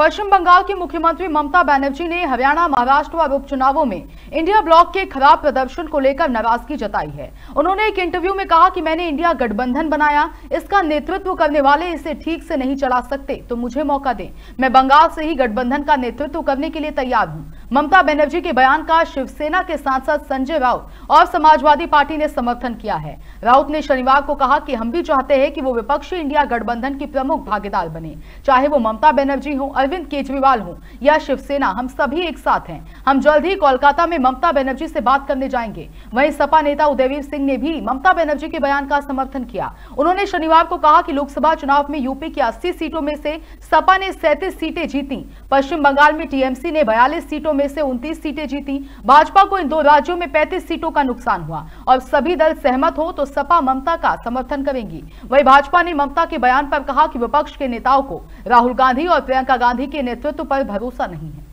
पश्चिम बंगाल की मुख्यमंत्री ममता बनर्जी ने हरियाणा, महाराष्ट्र और उपचुनावों में इंडिया ब्लॉक के खराब प्रदर्शन को लेकर नाराजगी जताई है। उन्होंने एक इंटरव्यू में कहा कि मैंने इंडिया गठबंधन बनाया, इसका नेतृत्व करने वाले इसे ठीक से नहीं चला सकते तो मुझे मौका दें। मैं बंगाल से ही गठबंधन का नेतृत्व करने के लिए तैयार हूं। ममता बनर्जी के बयान का शिवसेना के सांसद संजय राउत और समाजवादी पार्टी ने समर्थन किया है। राउत ने शनिवार को कहा कि हम भी चाहते हैं कि वो विपक्षी इंडिया गठबंधन की प्रमुख भागीदार बने, चाहे वो ममता बनर्जी हो, अरविंद केजरीवाल हो या शिवसेना, हम सभी एक साथ हैं। हम जल्द ही कोलकाता में ममता बनर्जी से बात करने जाएंगे। वहीं सपा नेता उदयवीर सिंह ने भी ममता बनर्जी के बयान का समर्थन किया। उन्होंने शनिवार को कहा कि लोकसभा चुनाव में यूपी की 80 सीटों में से सपा ने 37 सीटें जीती। पश्चिम बंगाल में टीएमसी ने 42 सीटों में से 29 सीटें जीती। भाजपा को इन दो राज्यों में 35 सीटों का नुकसान हुआ और सभी दल सहमत हो तो सपा ममता का समर्थन करेंगी। वहीं भाजपा ने ममता के बयान पर कहा कि विपक्ष के नेताओं को राहुल गांधी और प्रियंका गांधी के नेतृत्व पर भरोसा नहीं है।